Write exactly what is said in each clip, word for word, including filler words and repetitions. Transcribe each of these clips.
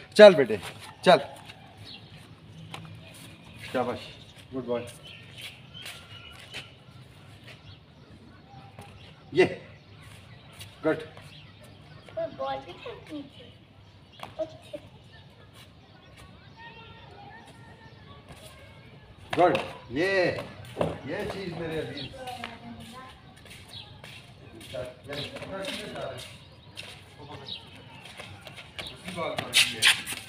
चल बेटे चल, शाबाश, गुड बॉय। ये गुड। बॉल भी फेंकनी थी। गुड। ये ये चीज मेरे अजीज उसी बॉल पर है।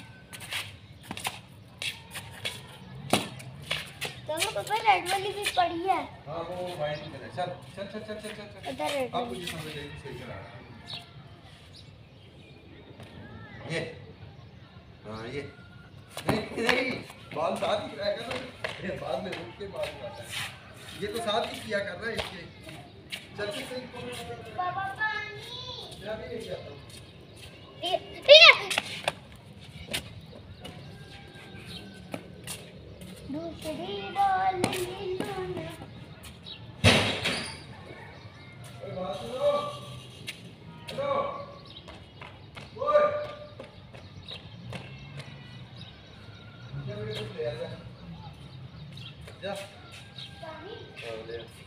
चलो पापा रेड वाली भी पड़ी है। हाँ वो वाइट में है। चल चल चल चल चल चल इधर रेड अब मुझे समझ आई सही चला। ये हाँ ये नहीं नहीं बाल साथ ही रहेगा ना, ये बाद में रुक के बाल आता है। ये तो साथ ही किया कर रहा है इसके। चल चल चल पापा पानी। मैं भी नहीं जाता हूँ। ये ये दूसरी बॉल ले लो ना। अरे बात सुनो। हेलो ओए जा बेटे ले आ जा जा। पानी। हाँ ले आ।